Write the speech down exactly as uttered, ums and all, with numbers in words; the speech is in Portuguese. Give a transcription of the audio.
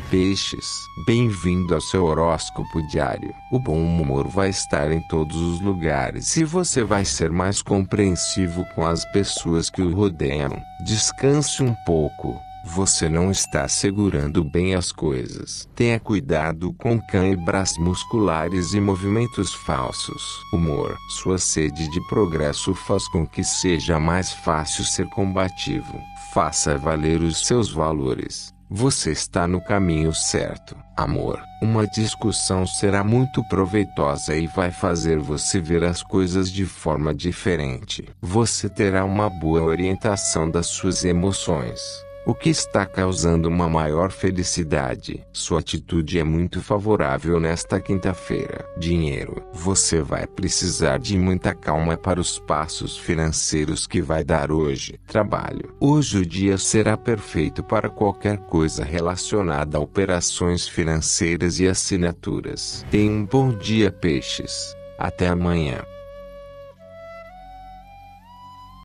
Peixes, bem-vindo ao seu horóscopo diário. O bom humor vai estar em todos os lugares e você vai ser mais compreensivo com as pessoas que o rodeiam. Descanse um pouco. Você não está segurando bem as coisas. Tenha cuidado com câimbras musculares e movimentos falsos. Humor. Sua sede de progresso faz com que seja mais fácil ser combativo. Faça valer os seus valores. Você está no caminho certo. Amor. Uma discussão será muito proveitosa e vai fazer você ver as coisas de forma diferente. Você terá uma boa orientação das suas emoções. O que está causando uma maior felicidade? Sua atitude é muito favorável nesta quinta-feira. Dinheiro. Você vai precisar de muita calma para os passos financeiros que vai dar hoje. Trabalho. Hoje o dia será perfeito para qualquer coisa relacionada a operações financeiras e assinaturas. Tenha um bom dia, peixes. Até amanhã.